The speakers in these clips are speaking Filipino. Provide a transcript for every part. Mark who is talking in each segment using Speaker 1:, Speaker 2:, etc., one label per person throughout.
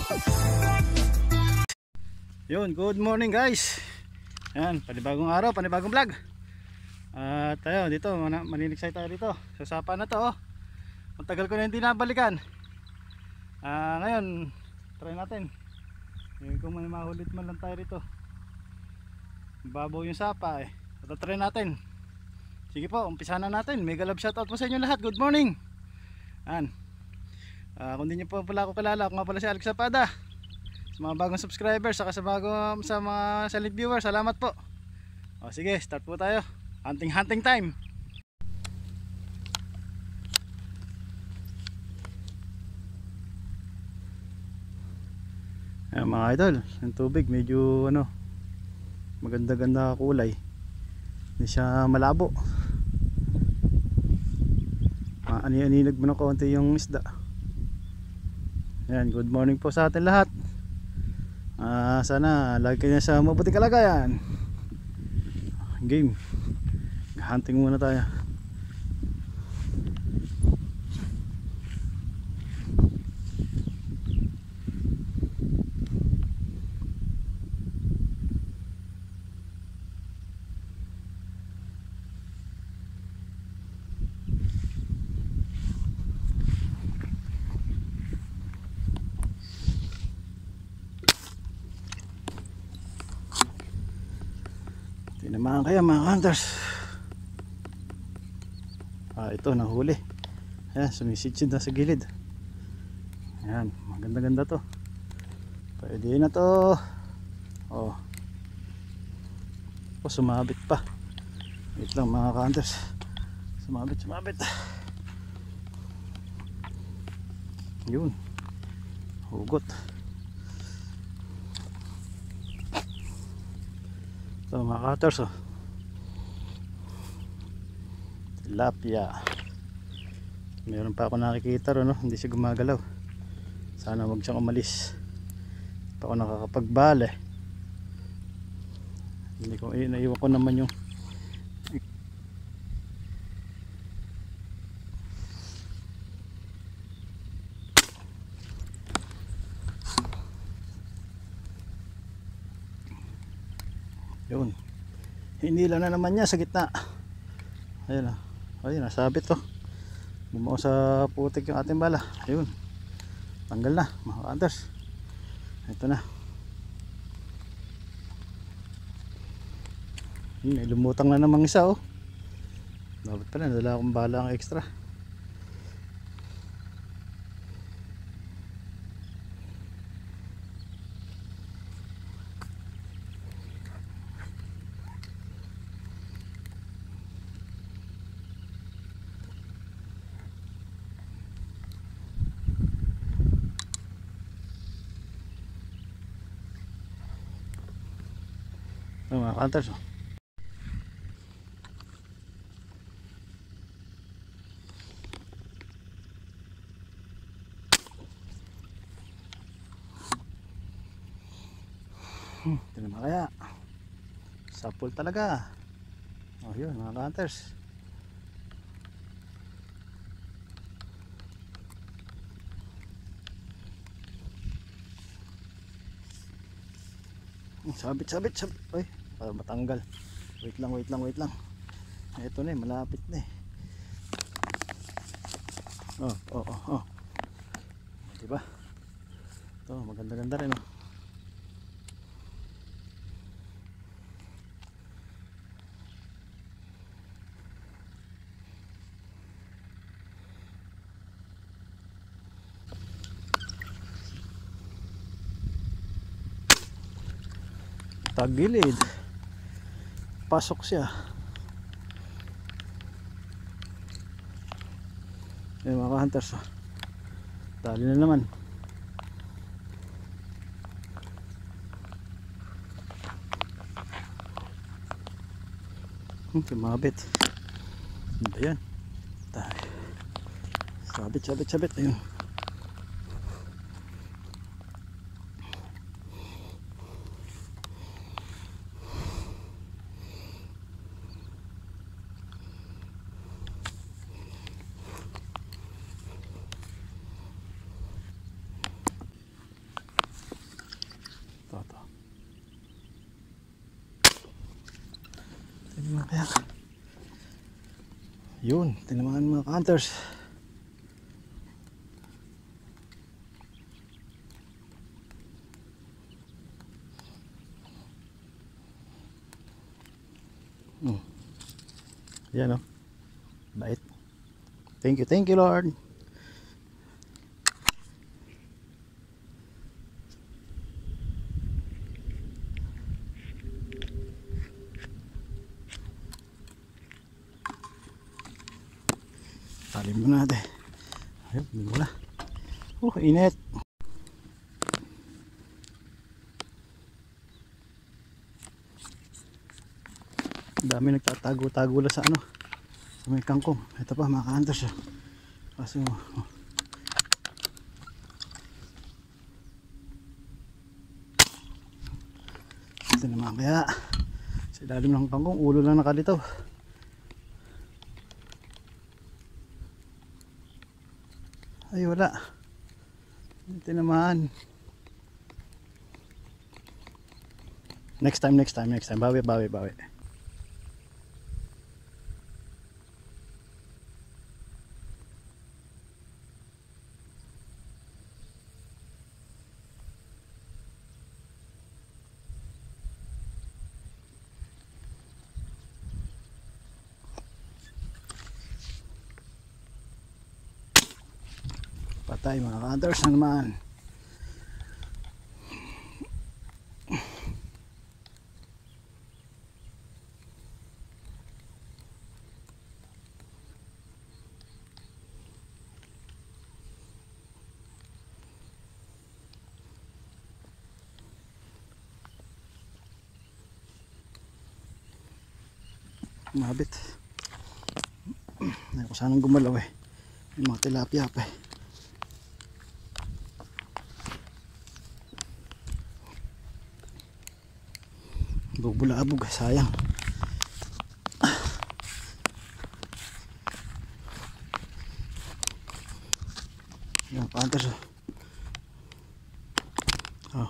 Speaker 1: Yun, good morning guys. Ayan, panibagong araw, panibagong vlog. At tayo dito, maniniksay tayo dito sa sapa na to. Matagal ko na hindi nabalikan. Ngayon, try natin. Kung may mahulit man lang tayo dito. Babaw yung sapa eh. At try natin. Sige po, umpisa na natin. Mega love shoutout po sa inyo lahat. Good morning. Ayan. Kung di nyo po pala ako kilala, ako nga pala si Alex Zapada. Sa mga bagong subscribers, saka sa mga silent viewers, salamat po. O sige, start po tayo. Hunting time. Ayan mga idol, yung tubig medyo maganda-ganda kulay. Hindi siya malabo. Ani-aninag mo na konti yung isda. Ayan, good morning po sa atin lahat. Sana lagi kayo sa mabuting kalagayan. Game. Hunting muna tayo. Tinamaan kaya mga hunters. Ito nahuli. Ayan, sumisidsid na sa gilid. Ayan, maganda-ganda to. Pwede na to. Oh, sumabit pa. Wait lang mga hunters. Sumabit. Yun, hugot. Ito mga cutters tilapia. Meron pa ako nakikita hindi siya gumagalaw. Sana wag siyang umalis. Pa ako nakakapagbale. Hindi ko naiwan ko naman yung yun. Hinila na naman niya sa gitna. Ayun ayun, nasabit to. Bumao sa putik yung ating bala. Ayun, tanggal na mga hunters. Ito na. May lumutang na namang isa dapat pala nadala akong bala ang extra. Mga hunters ito naman kaya sapul talaga. Yun mga hunters. Sabit. Ay, para matanggal. Wait lang. Ito na malapit na diba? Ito maganda rin tagilid. Pasok siya. Ayan mga hunters. Dali na naman. Tumabit. Ayan. Sabit. Ayun. kaya. Yun, tinamaan mga hunters. Yan o. Bait. Thank you Lord. Talim mo natin. Ayun, hindi mo na. Init. Dami nagtatago-tago lang sa ano, sa may kangkong. Ito pa mga ka-hunters. Kaso ito naman kaya sa ilalim ng kangkong, ulo lang nakalitaw. Ay wala. Ito naman. Next time. Bawi. Patay mga ka-hunters na naman. Mabit. Ayaw ko sanang gumalaw eh. Yung mga tilapia pa eh. Bubulabog, sayang. Yan, pantas oh.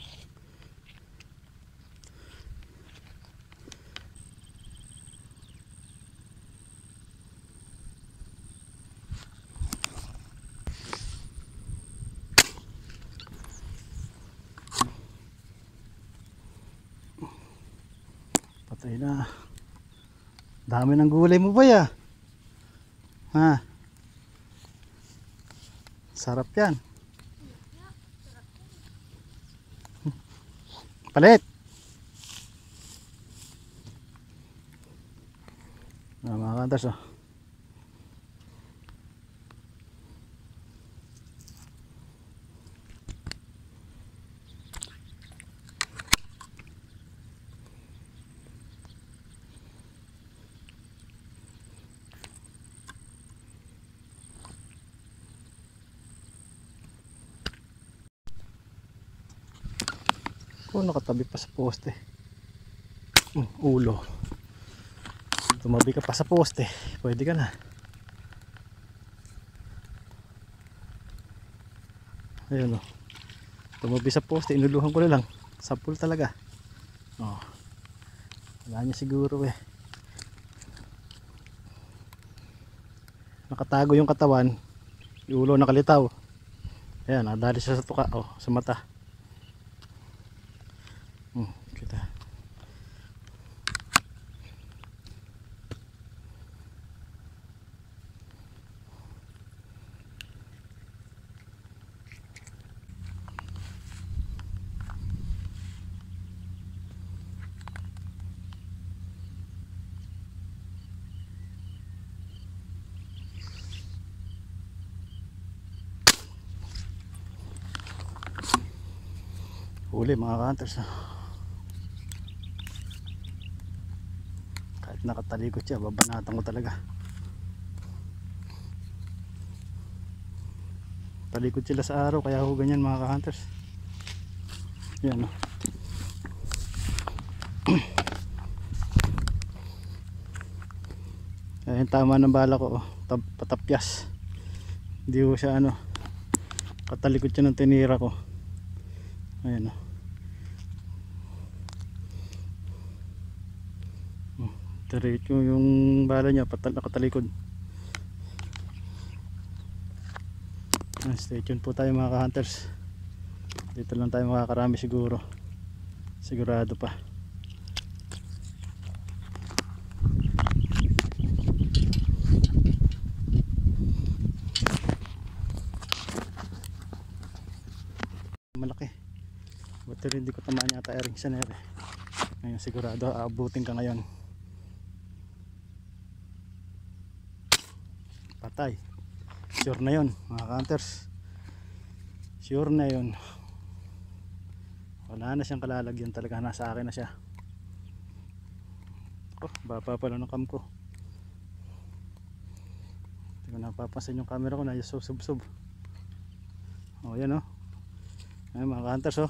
Speaker 1: Patay na. Dami ng gulay mo ba ya? Ha? Sarap yan. Palit. Mga kantas oh. Nakatabi pa sa poste. Ulo. Tumabi ka pa sa poste, pwede ka na. Ayun o. Tumabi sa poste, inuluhan ko na lang. Sapul talaga. Wala niya siguro eh. Nakatago yung katawan, yung ulo nakalitaw. Ayan, nadali siya sa tuka, sa mata. Kita. Huli mga ka-hunters. Kahit nakatalikod siya, babanatan ko talaga. Talikod sila sa araw, kaya ako ganyan mga ka-hunters. Yan o. Ayan, tama ng bala ko. Patapyas. Hindi ko siya katalikod siya ng tinira ko. Ayan o. Diretso yung bala niya, nakatalikod. Stay tuned po tayo mga ka-hunters. Dito lang tayo makakarami siguro. Sigurado pa. Malaki. Buti rin hindi ko tamaan yata ring sa nere. Ngayon sigurado aabutin ka ngayon. Patay. Sure na yun mga ka-hunters. Sure na yun. Wala na siyang kalalagyan talaga. Nasa akin na siya. Oh, baba pala ng cam ko. Hindi ko napapansin yung camera ko na sub-sub. Oh yan oh. Ay mga ka-hunters oh.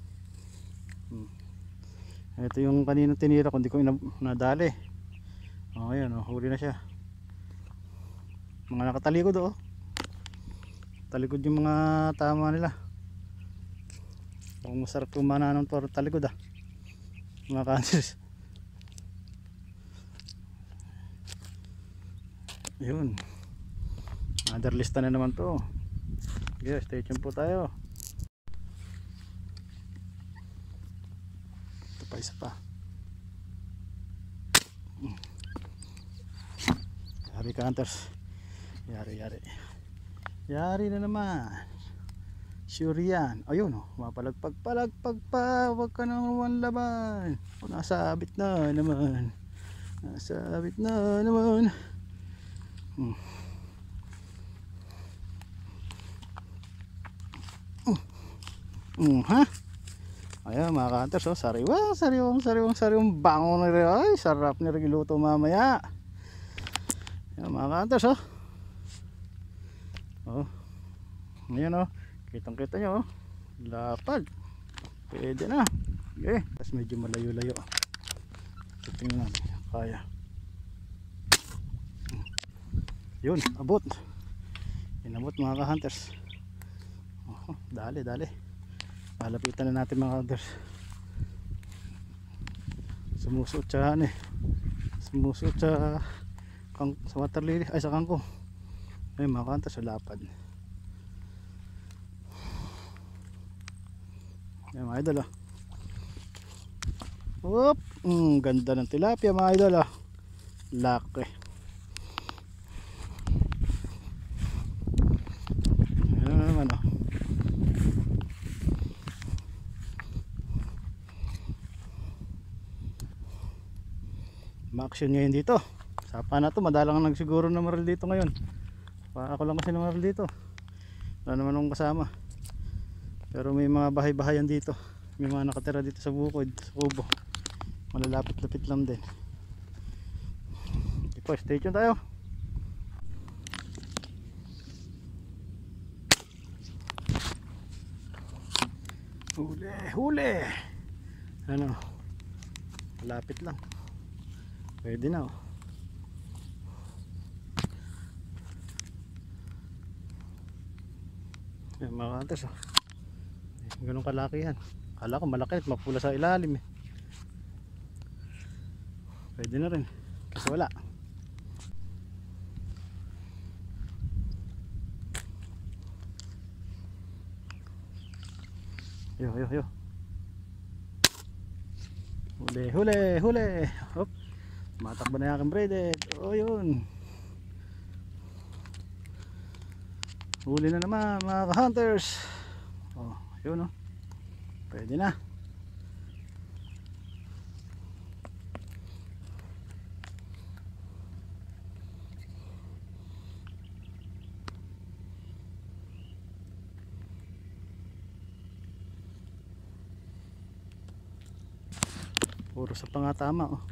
Speaker 1: Ito yung kanina tinira ko, hindi ko nadali. Oh yan oh, huli na siya. Mga nakatalikod oh. Talikod yung mga tama nila. Kung masarap kumana ng talikod ah. Mga ka-hunters. Yun. Another lista na naman to. Okay, stay tuned po tayo. Ito pa, isa pa. Yari ka-hunters. Yari na naman. Sure yan. Ayun oh, mapalagpag pa. Huwag ka nang laban. Nasabit na naman. Ha? Ayan mga ka-hunters oh, sariwang bango na rin. Ay, sarap na rin iluto mamaya. Ayan mga ka-hunters oh. Oh. Ngayon oh, kitang-kita nyo oh. Lapad. Pwede na. Okay, tapos medyo malayo-layo. Tingnan natin, kaya. Yun, abot. Inabot mga ka-hunters. Oh, dali. Palapitan na natin mga ka-hunters. Sumusuot siya Sumusuot sa waterlily, ay sa kangkong. Ay mga ka-hunters, sa lapad. Yan mga idol oh. Oop, ganda ng tilapia mga idol oh. Laki. Ayan naman oh. Ma-action ngayon dito. Sapa na to, madalang nagsiguro na maral dito ngayon. Ako lang kasi naman dito. Wala naman akong kasama. Pero may mga bahay-bahayan dito. May mga nakatira dito sa bukod, sa kubo. Malalapit-lapit lang din. Ito, stay tuned tayo. Huli. Ano? Malapit lang. Pwede na oh. Yan mga ka-hunters oh. Ganun kalaki yan. Kala ko malaki at mapula sa ilalim eh. Pwede na rin. Kasi wala. Yo. Huli. Hop. Matakbo na yung aking braided. Oh yun. Huli na naman mga ka-hunters. Oh, yun oh. Pwede na. Puro sa pangatama oh.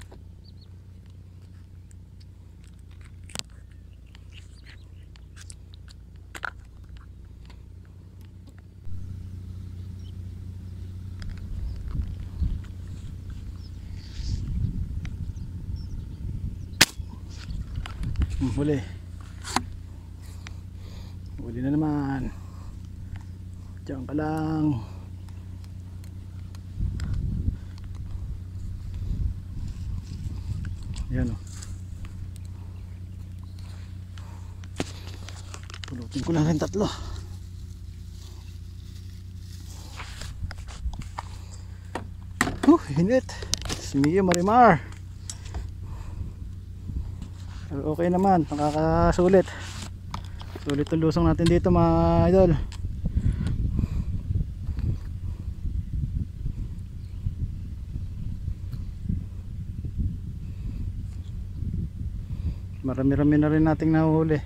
Speaker 1: Huli na naman. Diyan ka lang. Ayan o. Pulutin ko lang rin 3. Hinit. Mio Marimar. Pero okay naman, nakakasulit. Sulit ang lusong natin dito mga idol. Marami-rami na rin nating nahuhuli.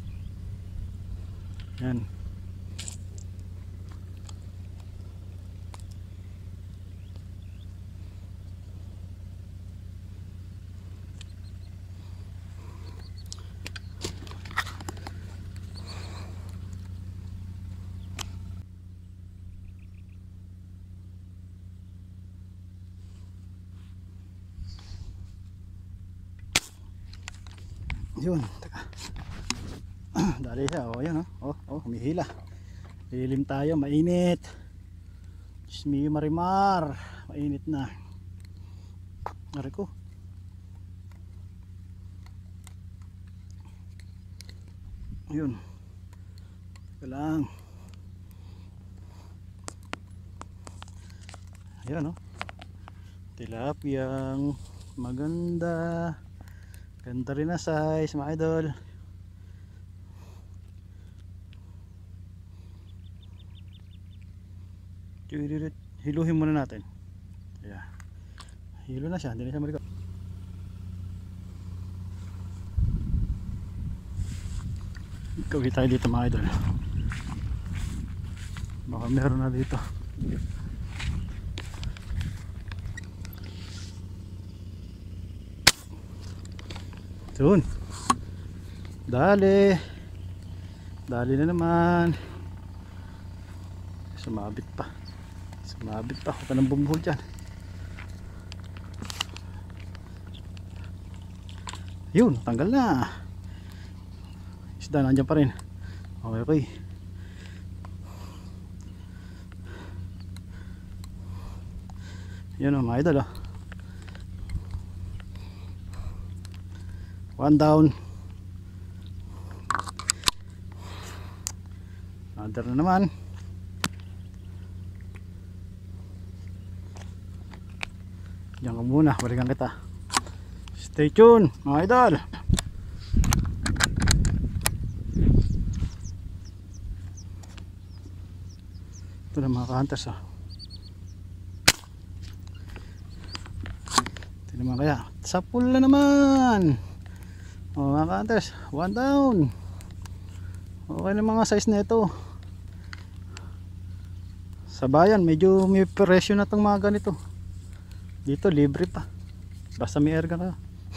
Speaker 1: Yan. Yun, teka. Dali siya, oh yan humihila. Lilim tayo, mainit. Mio Marimar, mainit na. Ari ko. Yun. Teka lang. Ayan tilapiyang maganda. Ganda rin na size mga idol. Hiluhin muna natin. Yeah. Hilo na siya, hindi na siya malikot. Gawin tayo dito mga idol. Baka meron na dito. Yun. Dali na naman. Sumabit pa. Huwag ka nang bumuhol dyan. Yun, tanggal na. Isda nandiyan pa rin. Okay. Yun mga idol. One down. Another na naman. Diyan ka muna, balikan kita. Stay tuned mga idol. Ito na mga ka-hunters. Ito naman kaya. Sa pool na naman. Mga ka-hunters, one down. Okay na mga size na ito. Sa bayan medyo may presyo na itong mga ganito. Dito libre pa. Basta may erga ka.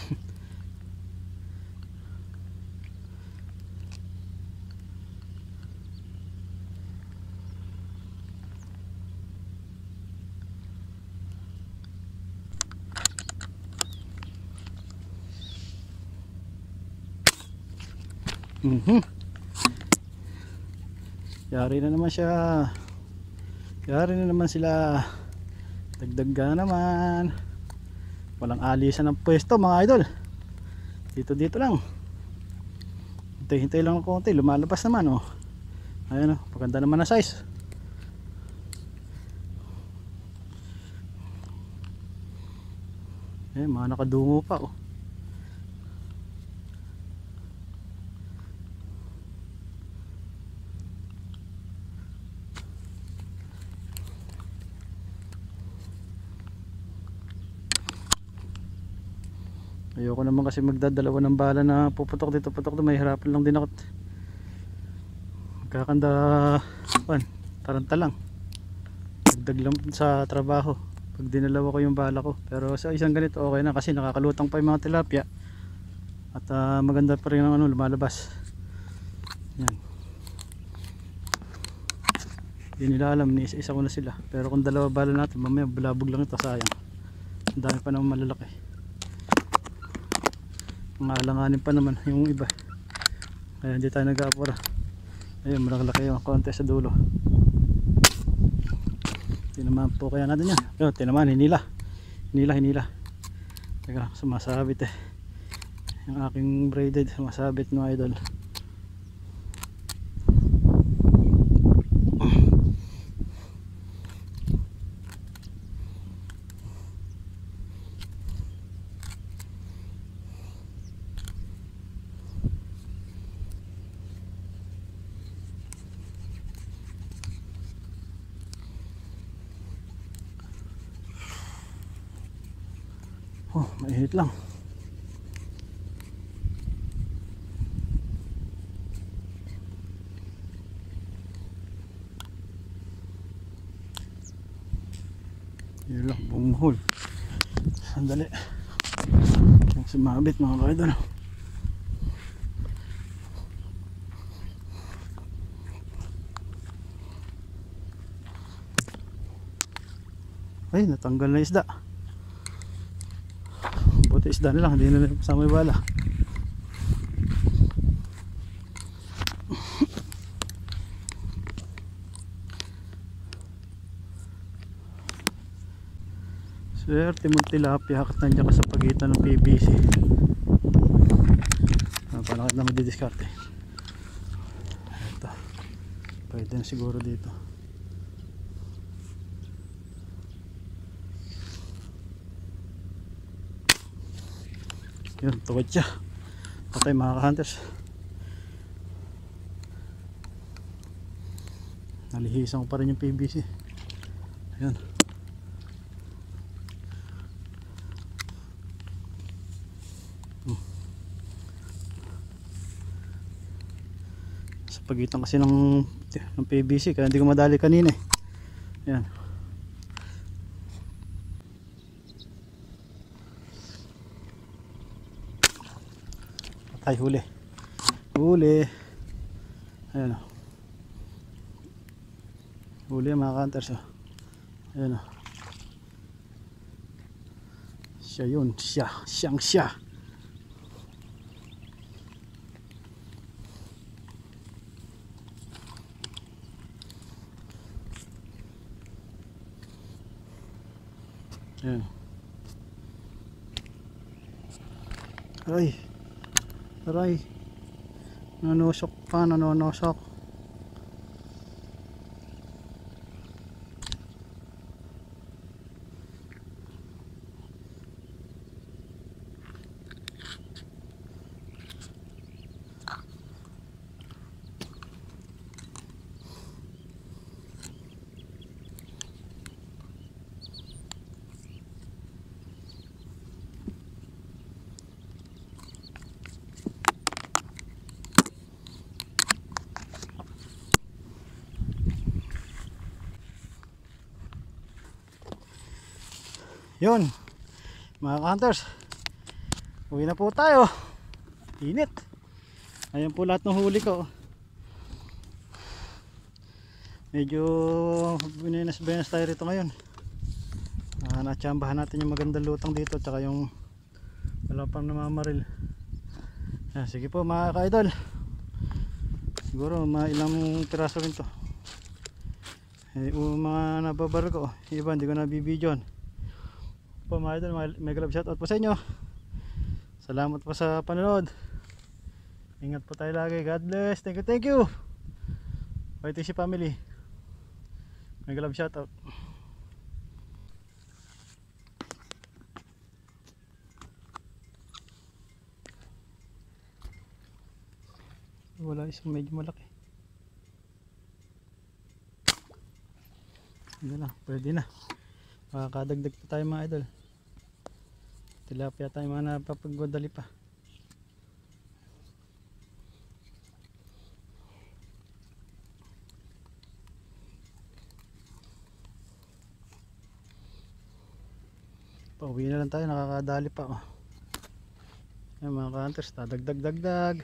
Speaker 1: Yari na naman siya. Yari na naman sila. Dagdag ka naman. Walang alisan ng pwesto mga idol. Dito lang. Hintay lang ng konti. Lumalabas naman Ayan paganda naman na size. Mga nakadungo pa Ayoko naman kasi magdadalawa ng bala na puputok dito may hirapan lang din ako. Magkakanda taranta lang. Dagdag lang sa trabaho pag dinalawa ko yung bala ko. Pero sa isang ganito okay na kasi nakakalutang pa yung mga tilapia. At maganda pa rin ang lumalabas. Yan. Hindi nila alam, isa ko na sila. Pero kung dalawa bala natin, mamaya bulabog lang ito, sayang. Ang dami pa naman malalaki. Mga alanganin pa naman yung iba. Kaya hindi tayo nag-aapura. Ayun, malaki yung konti sa dulo. Tinamaan po kaya natin yan. Ayun, tinamaan, hinila. Teka, sumasabit yung aking braided masabit mga idol. Oh, mainit lang. Yun lang, bumuhol. Sandali. Yung sumabit mga kaidol. Ay, natanggal na isda. Buti isda na lang, hindi na kasama yung bala. Swerte mo tilapia kat nandiyan ka sa pagitan ng PVC. Paano kita na madidiskarte? Ito, pwede na siguro dito. Yun, tuwad siya. Patay mga ka-hunters. Nalihisan ko pa rin yung PVC. Ayun. Sa pagitan kasi ng PVC kaya hindi ko madali kanina eh. Ayan. Patay, huli. Huli. Ayan o. Huli mga ka-hunters o. Ayan o. Siya yun. Siyang siya. Ayan. Ay. Aray. Nanusok pa. Nanonusok. Yun mga ka-hunters, uwi na po tayo. Init. Ayan po lahat ng huli ko. Medyo binas tayo rito ngayon. Natsambahan natin yung magandang lutang dito, tsaka yung wala pang namamaril. Sige po mga ka-idol, siguro mga ilang piraso rin to. Mga nababar ko, iba hindi ko nabibidyon po mga idol. Mega love shoutout po sa inyo. Salamat po sa panonood. Ingat po tayo lagi. God bless. Thank you. YTC family. Mega love shoutout. Wala, isang medyo malaki. Hindi na, pwede na. Makakadagdag pa tayo mga idol. Tilapia tayo mga napapagwadali pa. Pauwi na lang tayo, nakakadali pa oh. Yan mga ka-hunters, dadagdag.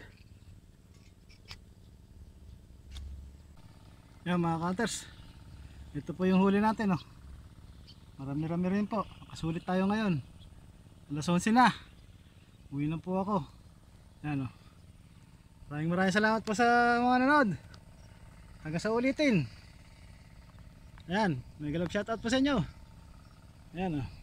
Speaker 1: Yan mga ka-hunters, ito po yung huli natin oh. Marami rin po. Nakasulit tayo ngayon. Alas 11 na. Uwi na po ako. Yan o. Maraming salamat po sa mga nanood. Hanggang sa ulitin. Ayan. Mega love shoutout po sa inyo. Ayan o.